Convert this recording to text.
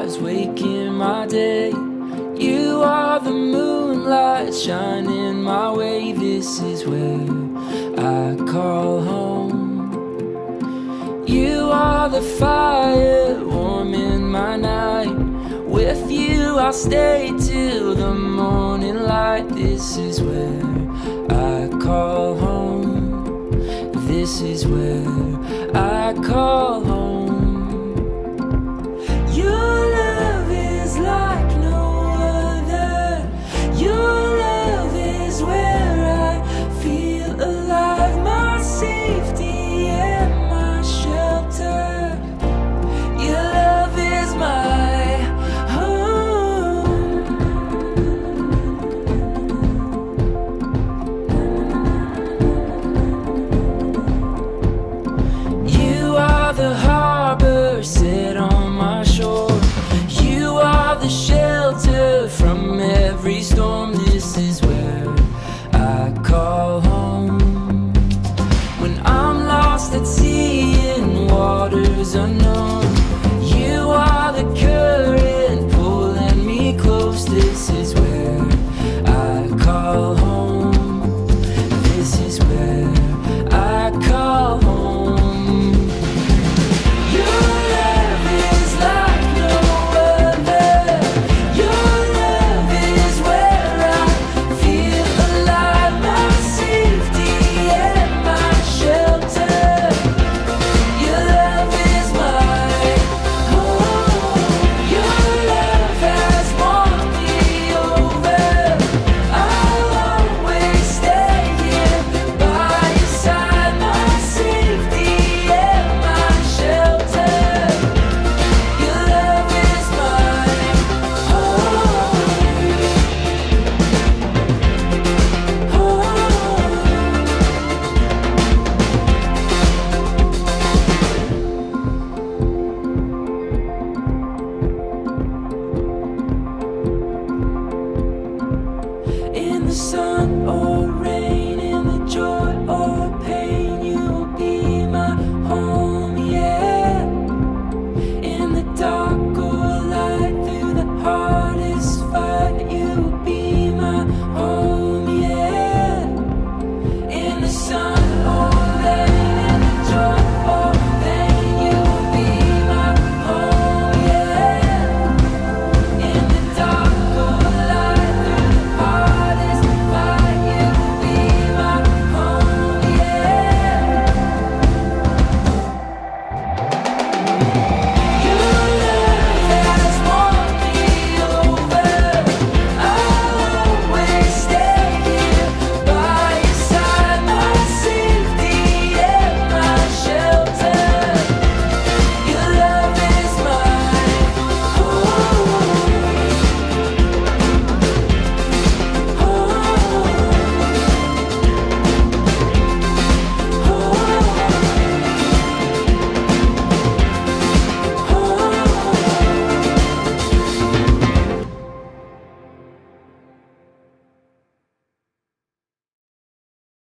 stars waking my day. You are the moonlight shining my way. This is where I call home. You are the fire warming my night. With you I'll stay till the morning light. This is where I call home. This is where I call home.